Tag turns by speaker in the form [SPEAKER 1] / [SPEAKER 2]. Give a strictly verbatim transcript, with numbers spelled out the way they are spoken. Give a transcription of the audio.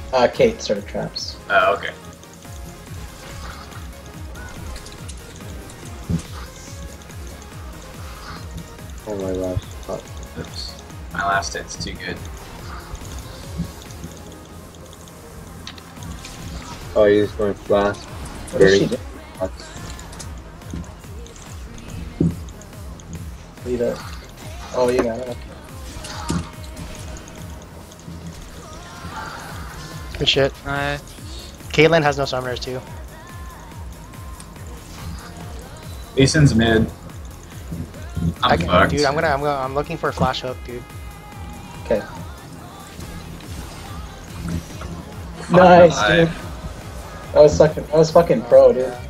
[SPEAKER 1] Uh, Kate started traps.
[SPEAKER 2] Oh, okay.
[SPEAKER 3] Oh my gosh. Oh.
[SPEAKER 2] Oops. My last hit's too good.
[SPEAKER 3] Oh, he's going flash.
[SPEAKER 1] What is she doing? Lead it. Oh, you got it.
[SPEAKER 4] Good shit.
[SPEAKER 5] Uh,
[SPEAKER 4] Caitlyn has no summoners too.
[SPEAKER 2] Leeson's mid. I'm
[SPEAKER 4] I can,
[SPEAKER 2] fucked.
[SPEAKER 4] dude, I'm gonna, I'm gonna, I'm looking for a flash hook, dude.
[SPEAKER 1] Okay. Nice,
[SPEAKER 2] Fuck,
[SPEAKER 1] dude. That was fucking, that was fucking pro, dude.